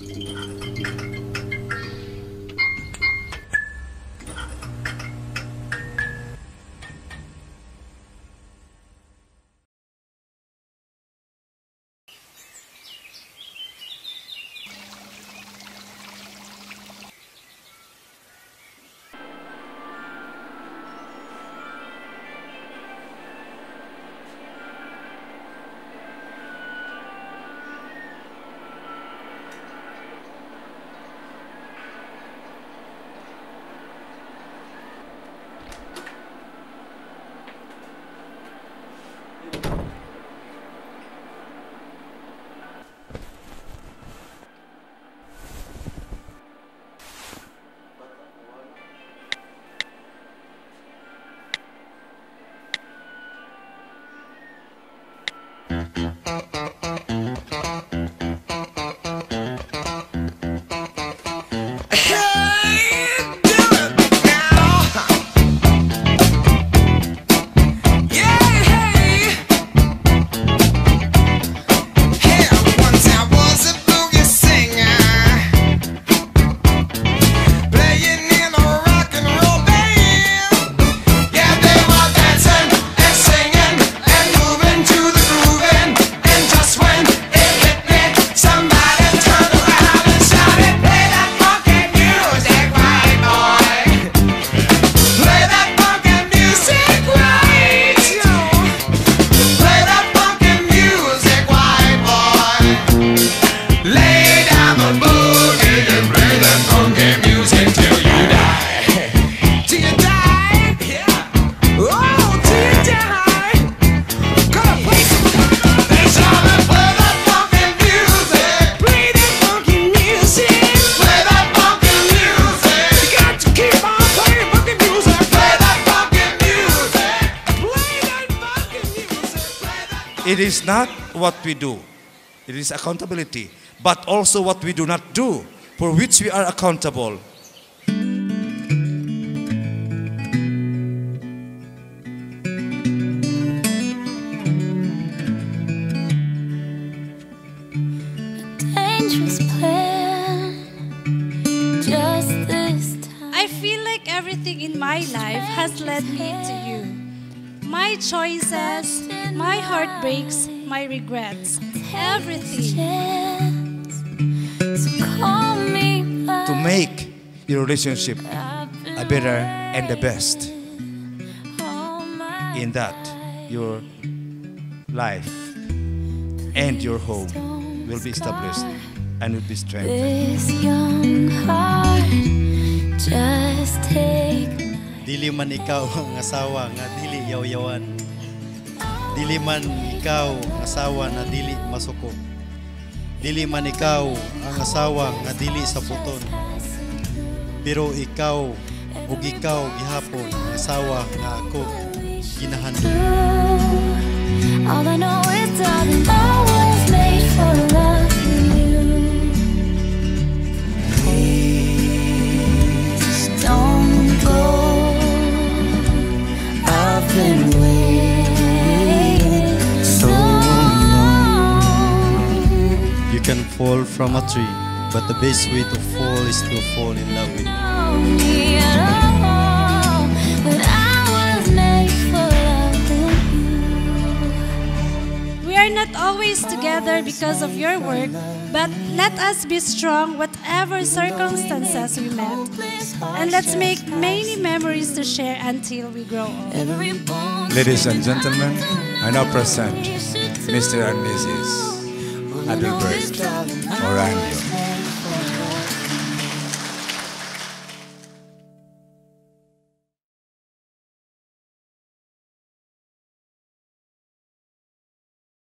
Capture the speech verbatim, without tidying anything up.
It is not what we do, it is accountability, but also what we do not do, for which we are accountable. Dangerous plan, just this time. I feel like everything in my life has led me to you. My choices, my heartbreaks, my regrets, everything. To make your relationship a better and the best. In that, your life and your home will be established and will be strengthened. This young heart, just take. Dili man ikaw ang asawa nga dili yaw-yawan. Dili man ikaw ang asawa na dili masuko. Dili man ikaw ang asawa nga dili saputon. Pero ikaw ug ikaw gihapon ang asawa nga ako ginahandom. All I know is darling, I was made for love you. Please don't go. I've been waiting so long. You can fall from a tree, but the best way to fall is to fall in love with me. Me at all, but I was made for loving you. We are not always together because of your work, but let us be strong whatever circumstances we met. And let's make many memories to share until we grow old. Ladies and gentlemen, I now present Mister and Missus Adelbert Oranio.